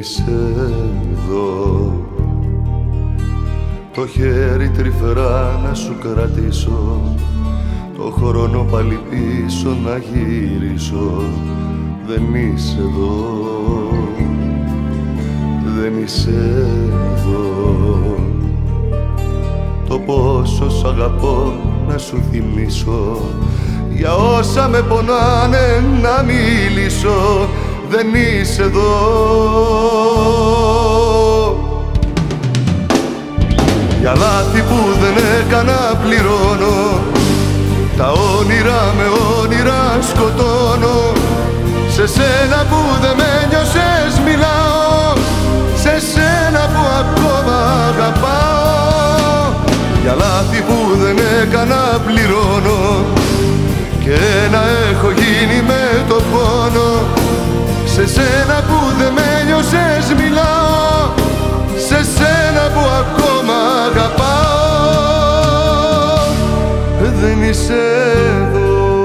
είσαι εδώ. Το χέρι τρυφερά να σου κρατήσω, το χρόνο πάλι πίσω να γυρίσω. Δεν είσαι εδώ, δεν είσαι εδώ. Το πόσο σ' αγαπώ να σου θυμίσω, για όσα με πονάνε να μιλήσω. Δεν είσαι εδώ. Για λάθη που δεν έκανα πληρώνω, τα όνειρα με όνειρα σκοτώνω. Σε σένα που δεν με νιώσες μιλάω, σε σένα που ακόμα αγαπάω. Για λάθη που δεν έκανα πληρώνω, και ένα έχω γίνει με το πόνο. Σε σένα που δεν με νιώσες μιλάω, σε σένα που ακόμα αγαπάω. Δεν είσαι εδώ.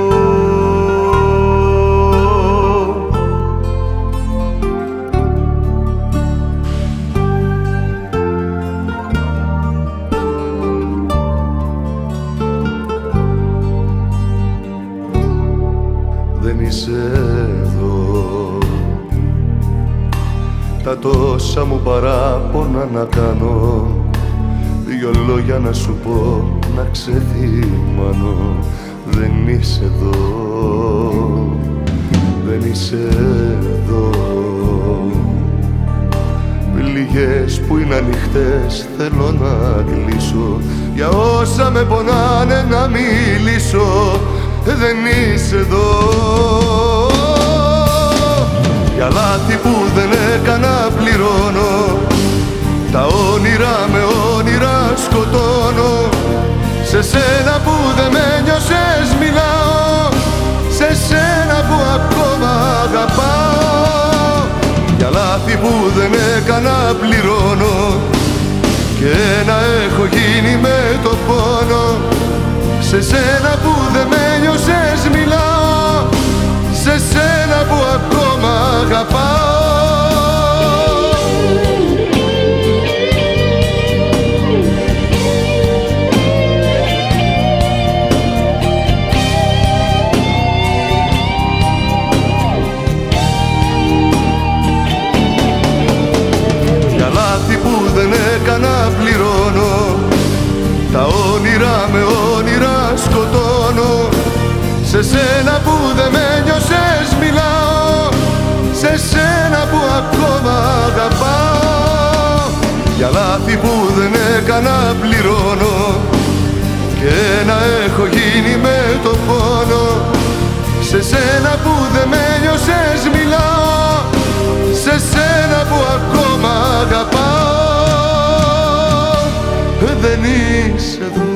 Δεν είσαι εδώ. Τα τόσα μου παράπονα να κάνω, δυο λόγια να σου πω να ξεθυμάνω. Δεν είσαι εδώ, δεν είσαι εδώ. Πληγές που είναι ανοιχτές θέλω να κλείσω, για όσα με πονάνε να μιλήσω. Δεν είσαι εδώ. Για λάθη που δεν έκανα πληρώνω, τα όνειρα με όνειρα σκοτώνω. Σε σένα που δεν με νιώσες μιλάω, σε σένα που ακόμα αγαπάω. Για λάθη που δεν έκανα πληρώνω, και ένα έχω γίνει με το πόνο. Σε σένα που δεν με νιώσες μιλάω, σε σένα που ακόμα αγαπάω. Για λάθη που δεν έκανα πληρώνω, τα όνειρα με όνειρα σκοτώνω. Σε σένα που δεν με νιώσες μιλάω, σε σένα που ακόμα αγαπάω. Για λάθη που δεν έκανα πληρώνω, και ένα έχω γίνει με το πόνο. Σε σένα που δεν με νιώσες μιλάω, σε σένα που ακόμα αγαπάω. Δεν είσαι εδώ.